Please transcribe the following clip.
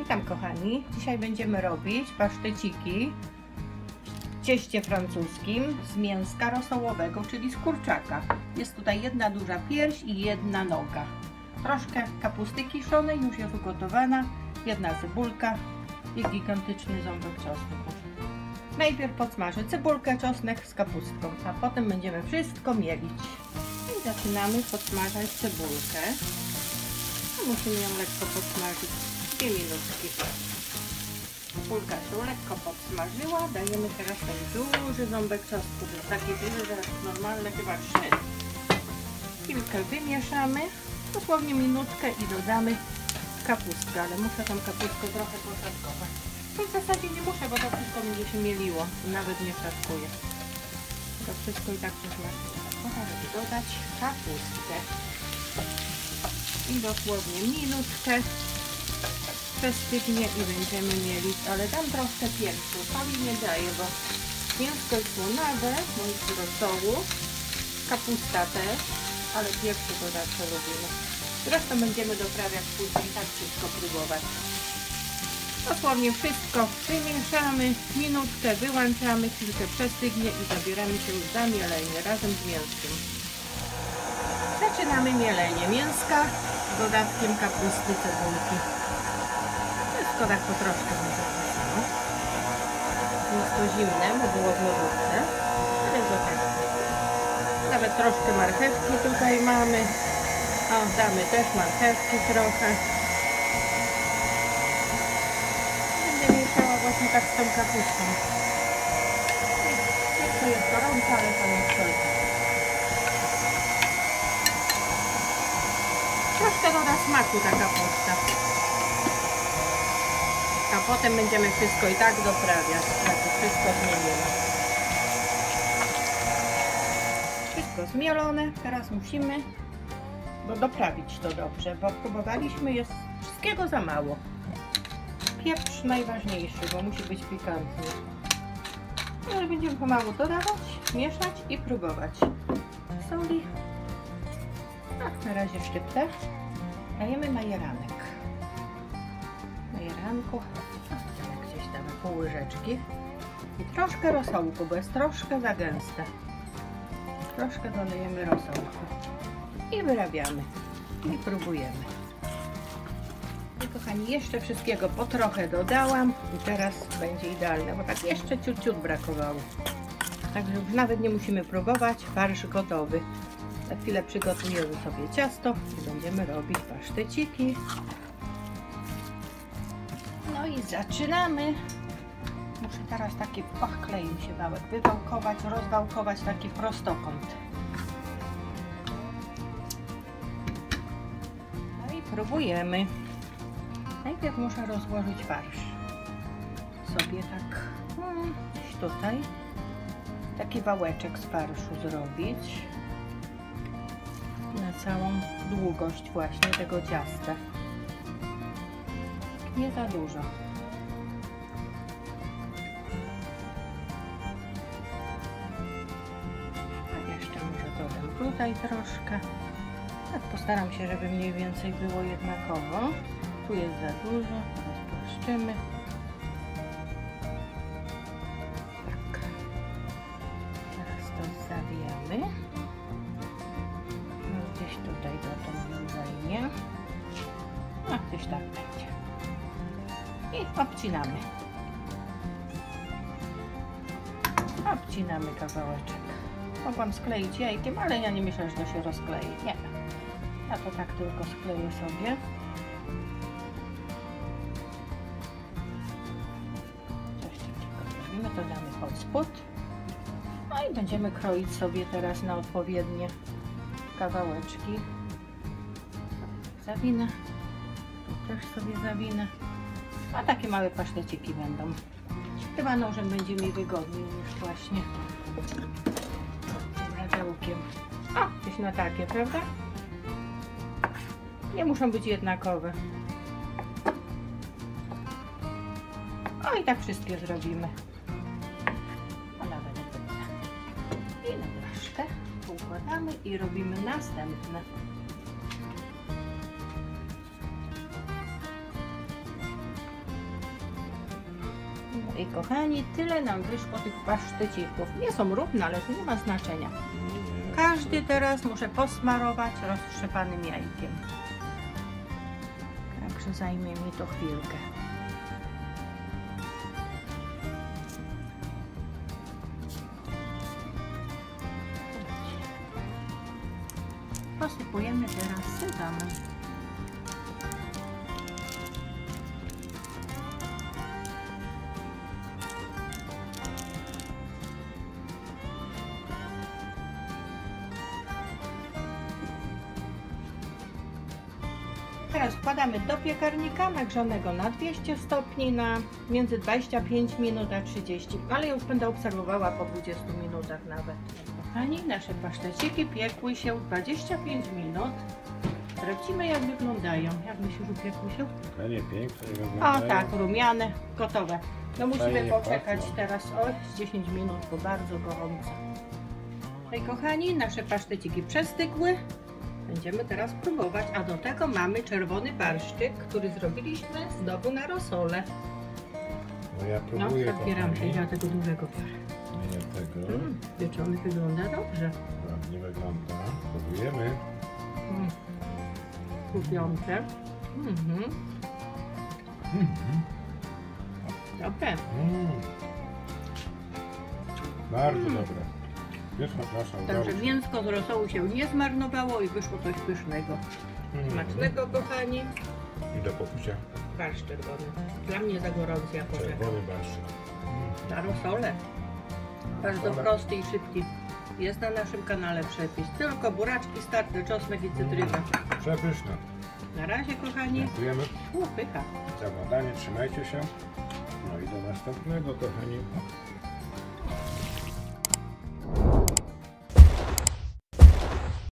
Witam kochani, dzisiaj będziemy robić paszteciki w cieście francuskim z mięska rosołowego, czyli z kurczaka. Jest tutaj jedna duża pierś i jedna noga. Troszkę kapusty kiszonej, już jest ugotowana, jedna cebulka i gigantyczny ząbek czosnku. Najpierw podsmażę cebulkę, czosnek z kapustką, a potem będziemy wszystko mielić. I zaczynamy podsmażać cebulkę. Musimy ją lekko podsmażyć, 2 minutki. Cebulka się lekko podsmażyła, dajemy teraz ten duży ząbek czosnku, to jest taki duży, że normalne chyba 3. Chwilkę wymieszamy, dosłownie minutkę i dodamy kapustkę, ale muszę tą kapustkę trochę poszatkować. W zasadzie nie muszę, bo to wszystko będzie się mieliło i nawet nie szatkuję. To wszystko i tak przesmażyć. Żeby dodać kapustkę. I dosłownie minutkę przestygnie i będziemy mieli, ale dam troszkę pieprzu, soli nie daję, bo mięsko jest słonawe, bądź rosołu, kapusta też, ale pieprzu to zawsze lubimy. Zresztą będziemy doprawiać później, tak wszystko próbować. Dosłownie wszystko wymieszamy, minutkę wyłączamy, chwilkę przestygnie i zabieramy się już za mielenie razem z mięskiem. Zaczynamy mielenie mięska z dodatkiem kapusty, cebulki. Wszystko tak po troszkę będzie wrzucało. Jest to zimne, bo było w lodówce, ale jest ok. Nawet troszkę marchewki tutaj mamy. O, damy też marchewki trochę. Będę mieszała właśnie tak z tą kapustą. Jeszcze jest gorąca, ale to nie szkodzi. Troszkę doda smaku ta kapusta. A potem będziemy wszystko i tak doprawiać. Znaczy wszystko zmielone. Wszystko zmielone. Teraz musimy doprawić to dobrze, bo próbowaliśmy, jest wszystkiego za mało. Pieprz najważniejszy, bo musi być pikantny. Ale będziemy pomału dodawać, mieszać i próbować. Soli. Na razie szczyptę. Dajemy majeranek. Majeranku. Gdzieś tam pół łyżeczki. I troszkę rosołku, bo jest troszkę za gęste. Troszkę dolejemy rosołku. I wyrabiamy. I próbujemy. I kochani, jeszcze wszystkiego po trochę dodałam. I teraz będzie idealne, bo tak jeszcze ciut brakowało. Także już nawet nie musimy próbować. Farsz gotowy. Za chwilę przygotujemy sobie ciasto i będziemy robić paszteciki. No i zaczynamy. Muszę teraz taki, klei mi się wałek, wywałkować, rozwałkować taki prostokąt. No i próbujemy. Najpierw muszę rozłożyć farsz. Sobie tak gdzieś tutaj taki wałeczek z farszu zrobić. Na całą długość właśnie tego ciasta. Nie za dużo. A jeszcze może dodam tutaj troszkę. Tak postaram się, żeby mniej więcej było jednakowo. Tu jest za dużo, teraz płaszczymy. Tak. Teraz to zawijamy. Gdzieś tutaj dotąd zajmie. A gdzieś tak będzie. I obcinamy. Obcinamy kawałeczek. Mogłam skleić jajkiem, ale ja nie myślę, że to się rozklei. Nie. Ja to tak tylko skleję sobie. Coś takiego robimy, to damy pod spód. No i będziemy kroić sobie teraz na odpowiednie kawałeczki. Zawinę. Tu też sobie zawinę. A takie małe paszteciki będą. Chyba nożem będzie mi wygodniej niż właśnie tym radełkiem. O, gdzieś na takie, prawda? Nie muszą być jednakowe. O, i tak wszystkie zrobimy. A nawet tyle. I na blaszkę układamy i robimy następne. I kochani, tyle nam wyszło tych pasztecików. Nie są równe, ale to nie ma znaczenia. Każdy teraz muszę posmarować roztrzepanym jajkiem. Także zajmie mi to chwilkę. Posypujemy teraz sezamem. Teraz wkładamy do piekarnika nagrzanego na 200 stopni na między 25 minut a 30, ale już będę obserwowała po 20 minutach nawet. Kochani, nasze paszteciki piekły się 25 minut. Sprawdzimy, jak wyglądają. Jak myślisz, upiekły się? Nie, pięknie O wyglądają. tak, rumiane, gotowe. No musimy Fajnie poczekać pachną. teraz z 10 minut, bo bardzo gorąco. No i kochani, nasze paszteciki przestygły. Będziemy teraz próbować, a do tego mamy czerwony barszczyk, który zrobiliśmy znowu na rosolę. No ja No, próbuję, zabieram się, kochani. ja tego dużego biorę. Nie tego. Pieczony wygląda dobrze. Ładnie wygląda. Próbujemy. Kupiące. Dobre. Bardzo dobre. Pyszna, proszę, Także udało się. mięsko z rosołu się nie zmarnowało i wyszło coś pysznego. Smacznego, kochani. I do popicia Barszcz czerwony. Dla mnie za gorący, ja poczekam. czerwony barszczyk. Na rosolę. Bardzo prosty i szybki. Jest na naszym kanale przepis. Tylko buraczki starte, czosnek i cytryna. Przepyszne. Na razie, kochani. Dziękujemy Pycha. za oglądanie. Trzymajcie się. No i do następnego, kochani.